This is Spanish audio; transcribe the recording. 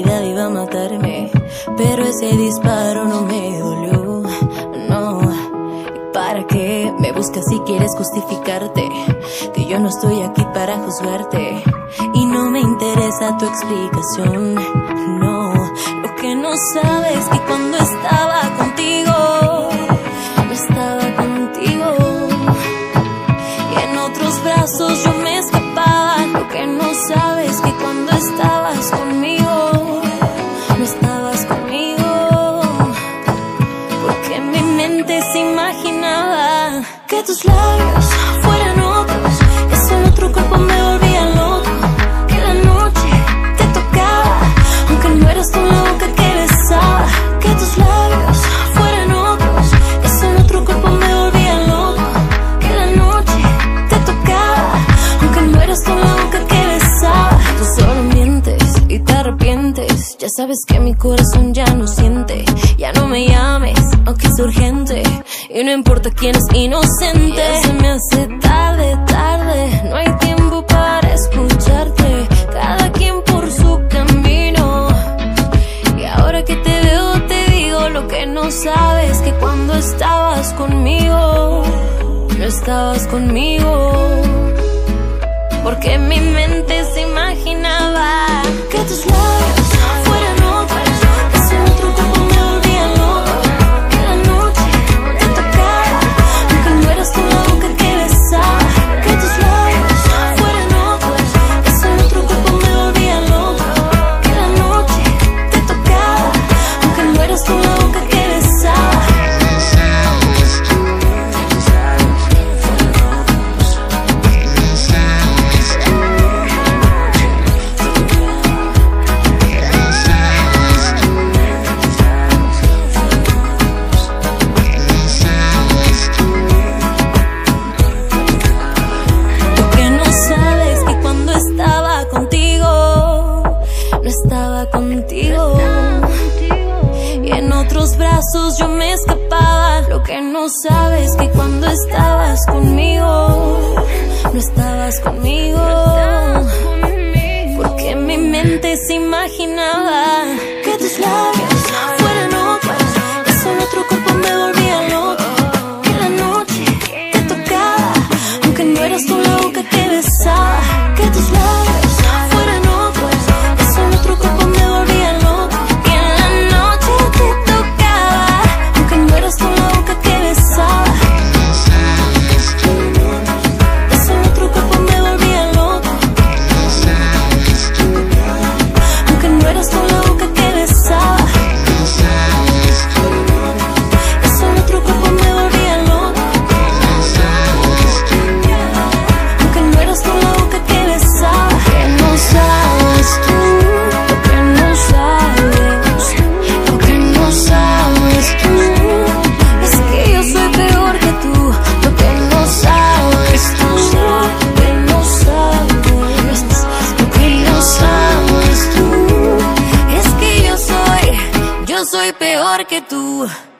realidad iba a matarme, pero ese disparo no me dolió, no. ¿Para qué me buscas si quieres justificarte? Que yo no estoy aquí para juzgarte y no me interesa tu explicación, no. Lo que no sabes es que cuando estaba contigo, no estaba contigo, y en otros brazos yo me escapaba. Lo que no sabes es que cuando estabas conmigo, no estabas conmigo, porque en mi mente se imaginaba que tus labios fueran otros, que solo otro cuerpo me volvía loco, que la noche te tocaba, aunque no eras tú la boca que besaba, que tus labios fueran otros, que solo otro cuerpo me volvía loco, que la noche te tocaba, aunque no eras tú la boca que besaba. Tú solo mientes y te arrepientes, ya sabes que mi corazón ya no siente. Ya no me llames, aunque es urgente, y no importa quién es inocente. Ya se me hace tarde, tarde, no hay tiempo para escucharte, cada quien por su camino. Y ahora que te veo te digo lo que no sabes, que cuando estabas conmigo, no estabas conmigo, porque en mi mente se imaginaba que tus labios fueran otros, que ese otro cuerpo me volvía loco, que la noche te tocaba, aunque no eras tú la boca que besaba, que tus labios fueran otros, que ese otro cuerpo me volvía loco, que la noche te tocaba, aunque no eras tú la boca que besaba. Estaba contigo, y en otros brazos yo me escapaba. Lo que no sabes es que cuando estabas conmigo, no estabas conmigo, porque en mi mente se imaginaba que tus labios fueran otros, que solo otro cuerpo me volvía loco, que la noche te tocaba, aunque no eras tú la boca que besaba, que tus labios fueran otros, que solo otro cuerpo me volvía loco, que en la noche te tocaba, aunque no eras tú la boca que besaba, que solo otro cuerpo me volvía loco, aunque no eras tú la boca que besaba, que solo otro cuerpo me volvía loco, aunque no eras tú la boca que besaba. Que no sabes tú, lo que no sabes, lo que no sabes tú, es que yo soy peor que tú. Lo que no sabes tú, lo que no sabes, lo que no sabes tú, es que yo soy peor que tú.